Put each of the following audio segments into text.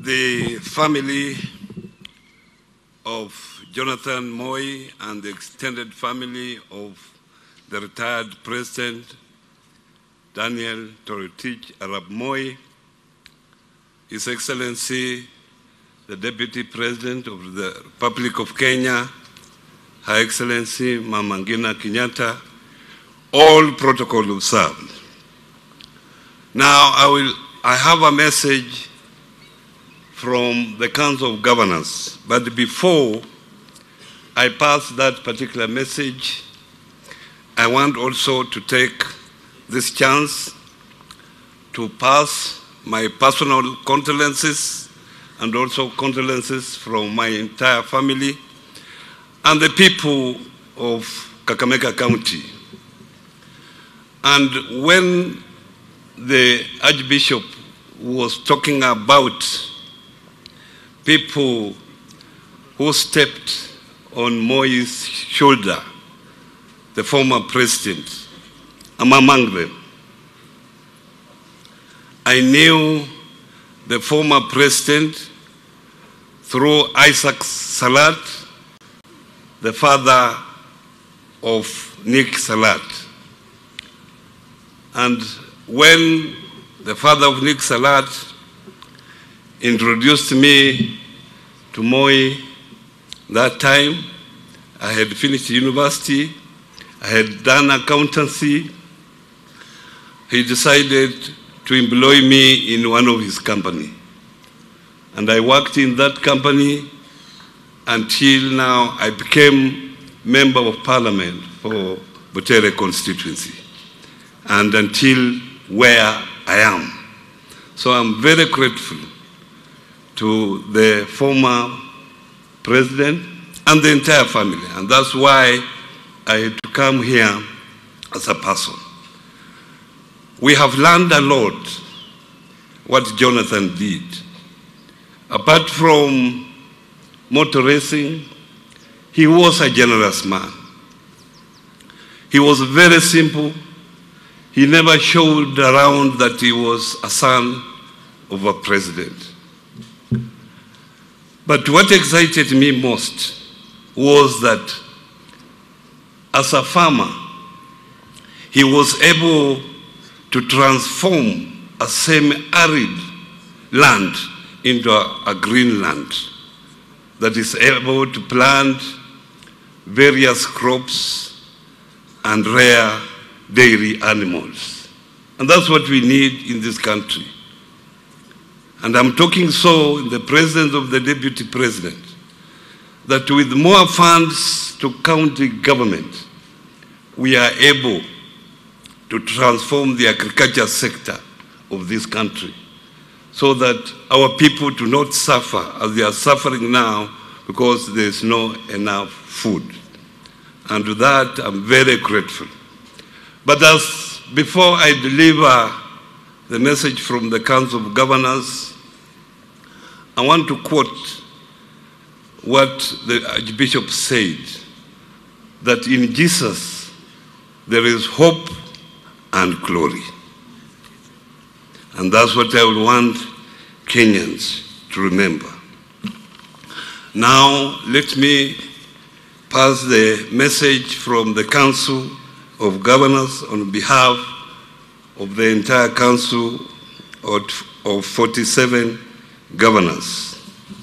the family of Jonathan Moi and the extended family of the retired President Daniel Toroitich Arap Moi, His Excellency, the Deputy President of the Republic of Kenya, Her Excellency Mama Ngina Kenyatta, all protocol observed. Now I have a message from the Council of Governors, but before I pass that particular message, I want also to take this chance to pass my personal condolences and also condolences from my entire family and the people of Kakamega County. And when the Archbishop was talking about people who stepped on Moi's shoulder, the former president, I'm among them. I knew the former president through Isaac Salat, the father of Nick Salat. And when the father of Nick Salat introduced me to Moi, that time I had finished university, I had done accountancy. He decided to employ me in one of his companies. And I worked in that company until now I became Member of Parliament for Butere constituency, and until where I am. So I'm very grateful to the former president and the entire family, and that's why I had to come here as a person. We have learned a lot what Jonathan did. Apart from motor racing, he was a generous man. He was very simple. He never showed around that he was a son of a president. But what excited me most was that as a farmer, he was able to transform a semi-arid land into a green land that is able to plant various crops and rare dairy animals. And that's what we need in this country. And I'm talking so in the presence of the Deputy President, that with more funds to county government, we are able to transform the agriculture sector of this country so that our people do not suffer as they are suffering now because there's not enough food. And to that, I'm very grateful. But as before I deliver the message from the Council of Governors, I want to quote what the Archbishop said, that in Jesus there is hope and glory. And that's what I would want Kenyans to remember. Now, let me pass the message from the Council of Governors on behalf of the entire Council of 47 governors.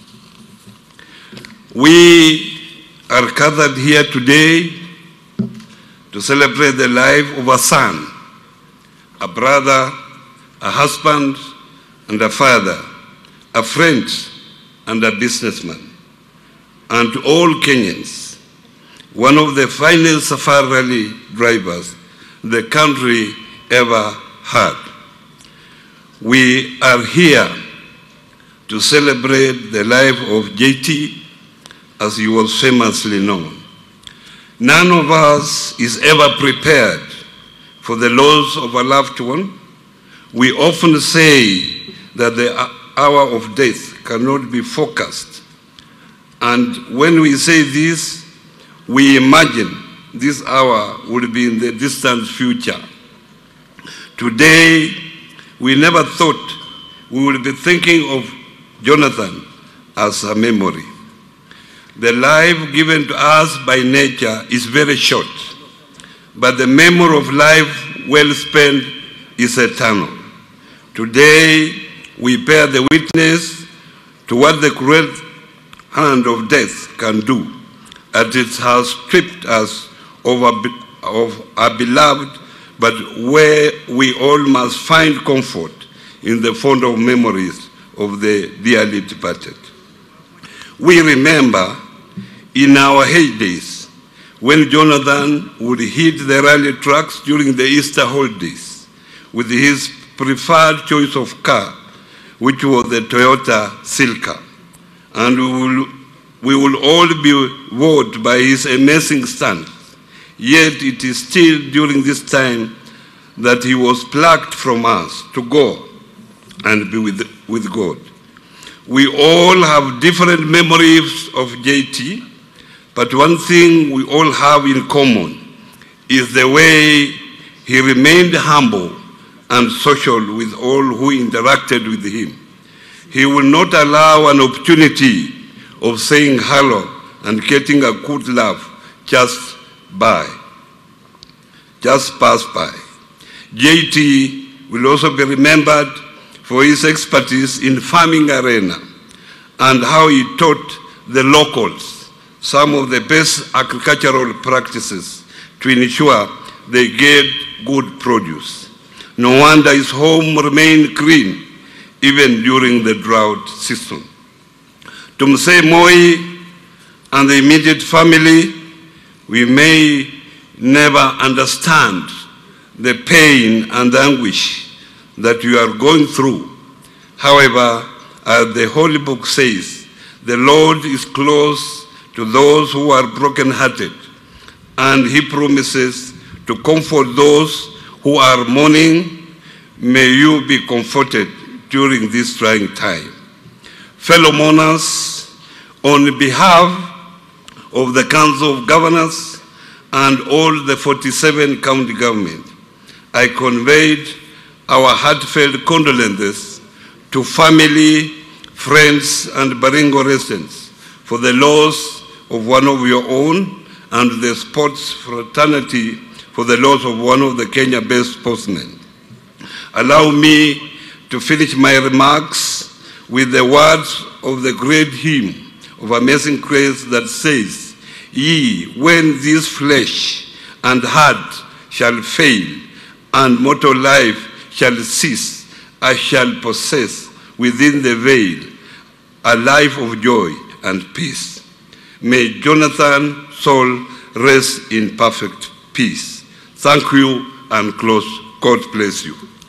We are gathered here today to celebrate the life of a son, a brother, a husband, and a father, a friend, and a businessman. And to all Kenyans, one of the finest safari rally drivers the country ever had. We are here to celebrate the life of JT as he was famously known. None of us is ever prepared for the loss of a loved one. We often say that the hour of death cannot be forecast. And when we say this, we imagine this hour will be in the distant future. Today, we never thought we would be thinking of Jonathan as a memory. The life given to us by nature is very short, but the memory of life well spent is eternal. Today, we bear the witness to what the cruel hand of death can do, as it has stripped us of our beloved, but where we all must find comfort in the fond of memories of the dearly departed. We remember in our heydays when Jonathan would hit the rally tracks during the Easter holidays with his preferred choice of car, which was the Toyota Silca. And we will all be wowed by his amazing stance. Yet it is still during this time that he was plucked from us to go and be with God. We all have different memories of JT, but one thing we all have in common is the way he remained humble and social with all who interacted with him. He will not allow an opportunity of saying hello and getting a good laugh just pass by. JT will also be remembered for his expertise in farming arena and how he taught the locals some of the best agricultural practices to ensure they get good produce. No wonder his home remained green even during the drought season. To Mzee Moi and the immediate family, we may never understand the pain and anguish that you are going through. However, as the Holy Book says, the Lord is close to those who are brokenhearted, and he promises to comfort those who are mourning. May you be comforted during this trying time. Fellow mourners, on behalf of the Council of Governors and all the 47 county government, I conveyed our heartfelt condolences to family, friends, and Baringo residents for the loss of one of your own, and the sports fraternity for the loss of one of the Kenya-based sportsmen. Allow me to finish my remarks with the words of the great hymn of Amazing Grace that says, "Ye, when this flesh and heart shall fail, and mortal life shall cease, I shall possess within the veil a life of joy and peace." May Jonathan's soul rest in perfect peace. Thank you and close. God bless you.